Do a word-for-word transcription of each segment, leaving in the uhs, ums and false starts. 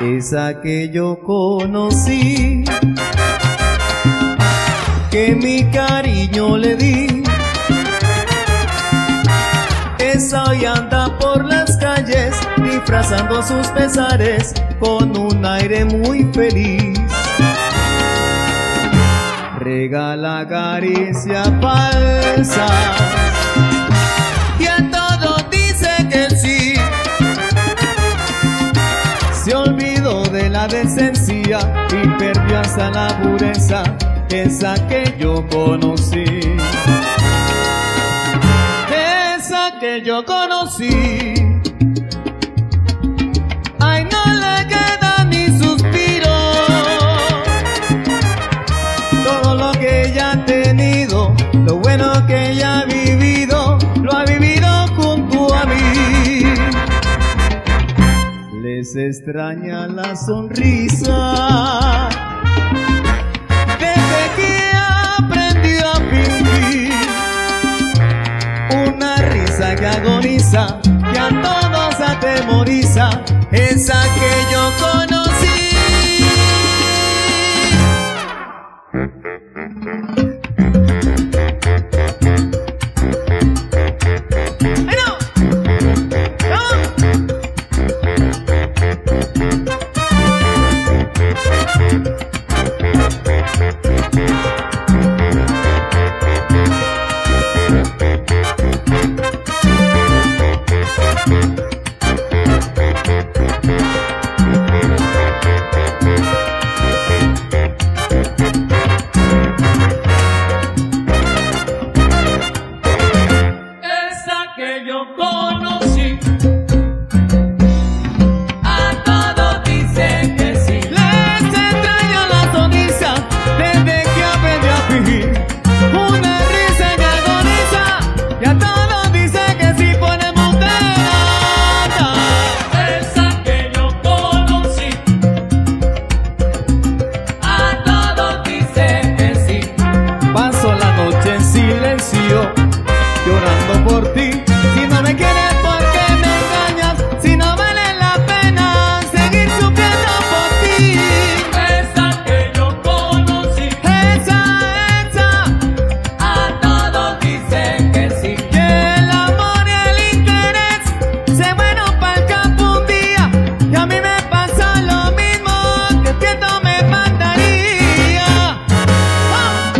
esa que yo conocí, que mi cariño le di. Esa hoy anda por las calles disfrazando sus pesares con un aire muy feliz. Regala caricias falsas y a todos dice que sí. Se olvidó de la decencia y perdió hasta la pureza, esa que yo conocí. Esa que yo conocí. Ay, no le queda ni suspiro. Todo lo que ella ha tenido, lo bueno que ella ha vivido, lo ha vivido junto a mí. Les extraña la sonrisa desde que aprendió a fingir, una risa que agoniza, que a todos atemoriza, esa que yo conocí. Llorando por ti, si no me quieres, ¿por qué me engañas? Si no vale la pena seguir sufriendo por ti. Esa que yo conocí, esa, esa, a todos dicen que sí. Que el amor y el interés se fueron para el campo un día, y a mí me pasa lo mismo, que siento me mandaría. ¡Oh!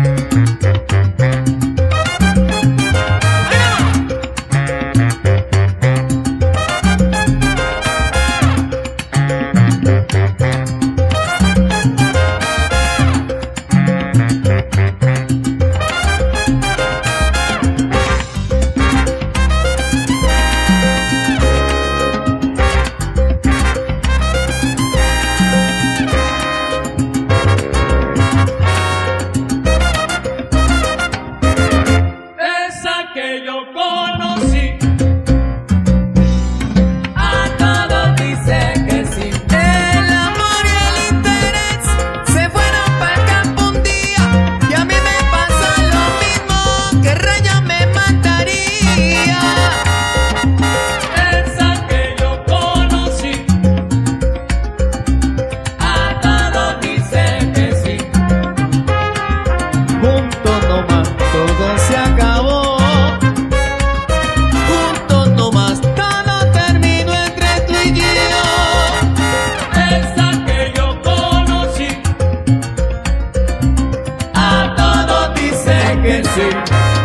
Que yo conocí, a todos dicen que sí. El amor y el interés se fueron para el campo un día, y a mí me pasa lo mismo, que raya me mataría. Esa que yo conocí, a todos dicen que sí. Juntos nomás todo se acabó. Que sí.